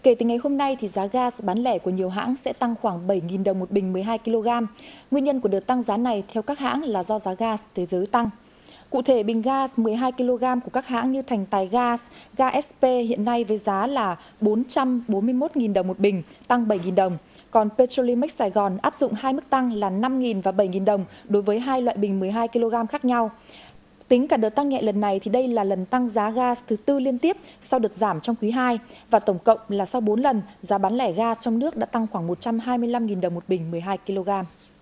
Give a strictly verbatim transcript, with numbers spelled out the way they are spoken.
Kể từ ngày hôm nay, thì giá gas bán lẻ của nhiều hãng sẽ tăng khoảng bảy nghìn đồng một bình mười hai ki lô gam. Nguyên nhân của đợt tăng giá này theo các hãng là do giá gas thế giới tăng. Cụ thể, bình gas mười hai ki lô gam của các hãng như Thành Tài Gas, ga ét pê hiện nay với giá là bốn trăm bốn mươi mốt nghìn đồng một bình, tăng bảy nghìn đồng. Còn Petrolimex Sài Gòn áp dụng hai mức tăng là năm nghìn và bảy nghìn đồng đối với hai loại bình mười hai ki lô gam khác nhau. Tính cả đợt tăng nhẹ lần này thì đây là lần tăng giá gas thứ tư liên tiếp sau đợt giảm trong quý hai, và tổng cộng là sau bốn lần, giá bán lẻ gas trong nước đã tăng khoảng một trăm hai mươi lăm nghìn đồng một bình mười hai ki lô gam.